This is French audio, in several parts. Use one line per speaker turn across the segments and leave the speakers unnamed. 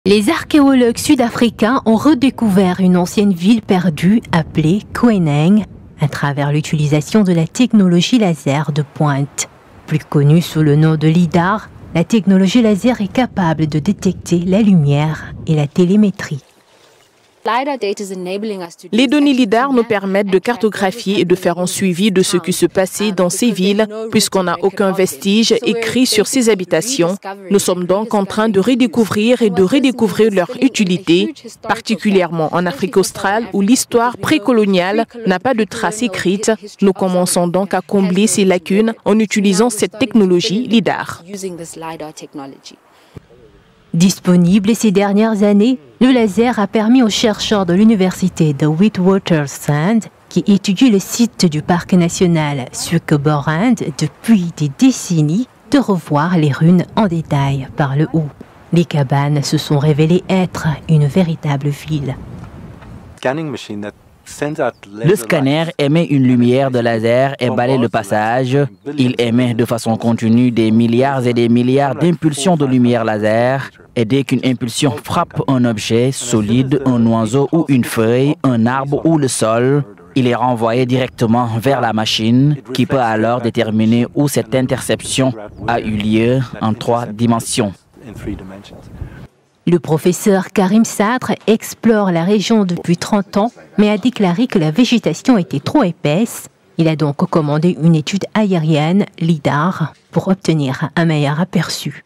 Les archéologues sud-africains ont redécouvert une ancienne ville perdue appelée Queneng à travers l'utilisation de la technologie laser de pointe. Plus connue sous le nom de LIDAR, la technologie laser est capable de détecter la lumière et la télémétrie.
Les données LIDAR nous permettent de cartographier et de faire un suivi de ce qui se passait dans ces villes, puisqu'on n'a aucun vestige écrit sur ces habitations. Nous sommes donc en train de redécouvrir et de redécouvrir leur utilité, particulièrement en Afrique australe où l'histoire précoloniale n'a pas de traces écrites. Nous commençons donc à combler ces lacunes en utilisant cette technologie LIDAR.
Disponible ces dernières années, le laser a permis aux chercheurs de l'université de Witwatersrand, qui étudient le site du parc national Sukeborand depuis des décennies, de revoir les runes en détail par le haut. Les cabanes se sont révélées être une véritable ville.
Le scanner émet une lumière de laser et balaye le passage. Il émet de façon continue des milliards et des milliards d'impulsions de lumière laser. Et dès qu'une impulsion frappe un objet solide, un oiseau ou une feuille, un arbre ou le sol, il est renvoyé directement vers la machine qui peut alors déterminer où cette interception a eu lieu en 3 dimensions.
Le professeur Karim Sadr explore la région depuis 30 ans, mais a déclaré que la végétation était trop épaisse. Il a donc commandé une étude aérienne, LIDAR, pour obtenir un meilleur aperçu.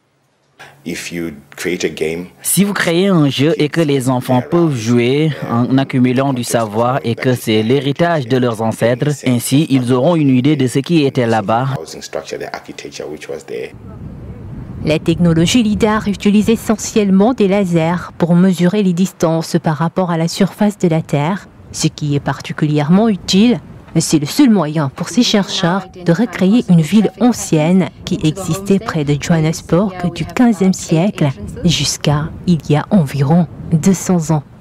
Si vous créez un jeu et que les enfants peuvent jouer en accumulant du savoir et que c'est l'héritage de leurs ancêtres, ainsi ils auront une idée de ce qui était là-bas.
La technologie LIDAR utilise essentiellement des lasers pour mesurer les distances par rapport à la surface de la Terre, ce qui est particulièrement utile. C'est le seul moyen pour ces chercheurs de recréer une ville ancienne qui existait près de Johannesburg du XVe siècle jusqu'à il y a environ 200 ans.